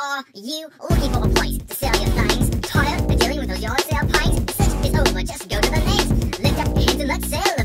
Are you looking for a place to sell your things? Tired of dealing with those yard sale pains? Search is over, just go to the next. Lift up your hands and let's sell